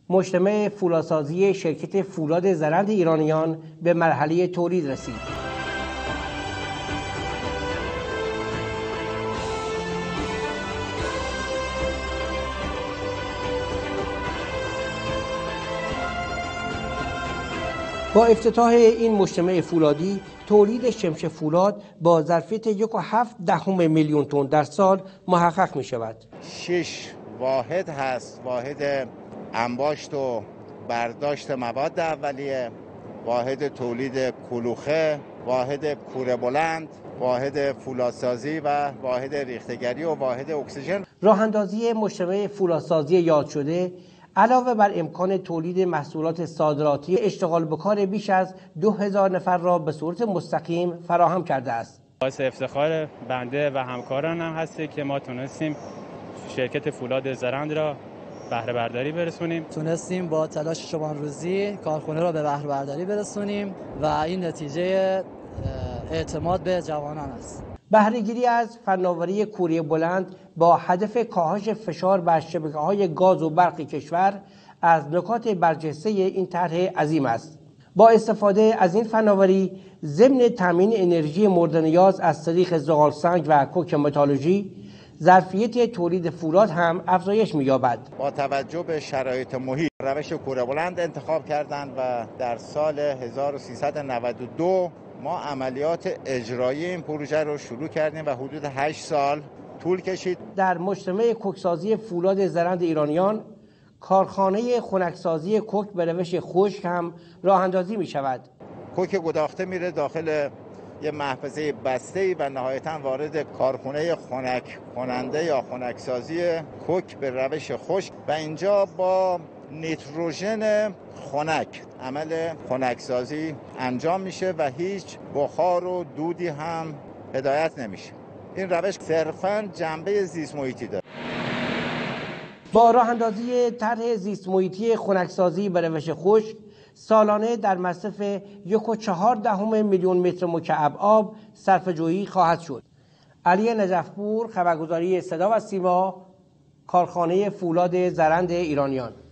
مجتمع فولادسازی شرکت فولاد زرند ایرانیان به مرحله تولید رسید. با افتتاح این مجتمع فولادی، تولید شمش فولاد با ظرفیت 1.7 میلیون تن در سال محقق می شود. 6 واحد هست: واحد انباشت و برداشت مواد اولیه، واحد تولید کلوخه، واحد کوره بلند، واحد فولادسازی و واحد ریختگری و واحد اکسیژن. راه اندازی مجتمع فولادسازی یاد شده علاوه بر امکان تولید محصولات صادراتی، اشتغال به کار بیش از 2000 نفر را به صورت مستقیم فراهم کرده است. باعث افتخار بنده و همکارانم هست که ما تونستیم شرکت فولاد زرند را بهره برداری برسونیم. تونستیم با تلاش شبانروزی کارخانه را به بهره برداری برسونیم و این نتیجه اعتماد به جوانان است. بهره‌گیری از فناوری کوره بلند با هدف کاهش فشار بر شبکه‌های گاز و برق کشور از نکات برجسته این طرح عظیم است. با استفاده از این فناوری ضمن تامین انرژی مورد نیاز از طریق زغالسنگ و کوک متالورژی، ظرفیت تولید فولاد هم افزایش می‌یابد. با توجه به شرایط محیط روش کوره بلند انتخاب کردند و در سال 1392 ما عملیات اجرایی این پروژه رو شروع کردیم و حدود 8 سال طول کشید. در مجتمع کوکسازی فولاد زرند ایرانیان، کارخانه خنکسازی کوک به روش خشک هم راه اندازی می شود. کوک گداخته میره داخل یه محفظه بسته‌ای و نهایتاً وارد کارخانه خنک کننده یا خنکسازی کوک به روش خشک و اینجا با نیتروژن خنک عمل خنکسازی انجام میشه و هیچ بخار و دودی هم هدایت نمیشه. این روش صرفاً جنبه زیست محیطی داره. با راه اندازی طرح زیست محیطی خنکسازی به روش خشک، سالانه در مصرف 1.4 میلیون متر مکعب آب صرفه‌جویی خواهد شد. علی نجفپور، خبرگزاری صدا و سیما، کارخانه فولاد زرند ایرانیان.